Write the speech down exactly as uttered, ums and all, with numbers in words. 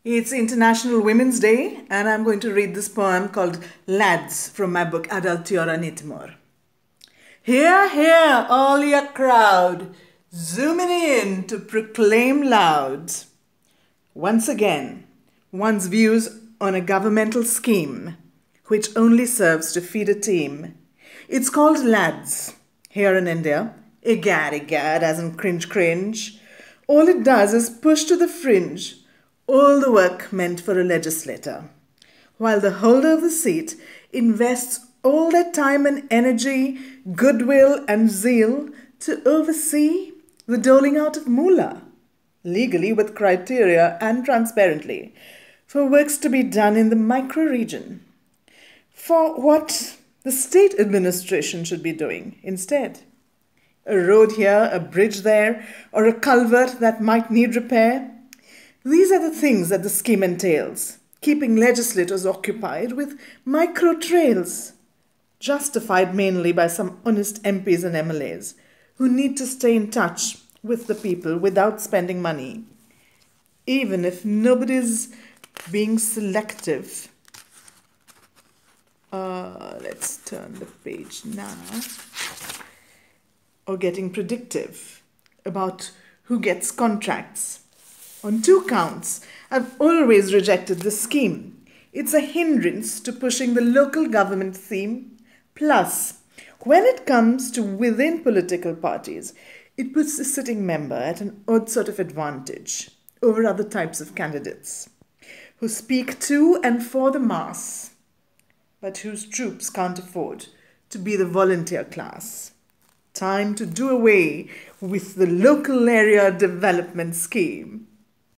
It's International Women's Day, and I'm going to read this poem called Lads from my book Altiora Nitimur. Hear, hear, all your crowd, zooming in to proclaim loud. Once again, one's views on a governmental scheme, which only serves to feed a team. It's called Lads, here in India. Egad, egad, as in cringe, cringe. All it does is push to the fringe all the work meant for a legislator, while the holder of the seat invests all their time and energy, goodwill and zeal to oversee the doling out of moolah, legally with criteria and transparently, for works to be done in the micro-region, for what the state administration should be doing instead. A road here, a bridge there, or a culvert that might need repair. These are the things that the scheme entails, keeping legislators occupied with micro-trails, justified mainly by some honest M Ps and M L As who need to stay in touch with the people without spending money, even if nobody's being selective. Uh, let's turn the page now. Or getting predictive about who gets contracts. On two counts, I've always rejected this scheme. It's a hindrance to pushing the local government theme. Plus, when it comes to within political parties, it puts the sitting member at an odd sort of advantage over other types of candidates who speak to and for the mass, but whose troops can't afford to be the volunteer class. Time to do away with the local area development scheme.